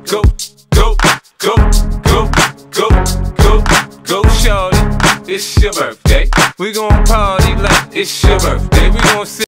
Go, go, go, go, go, go, go, shorty. It's your birthday. We gon' party like it's your birthday. We gon'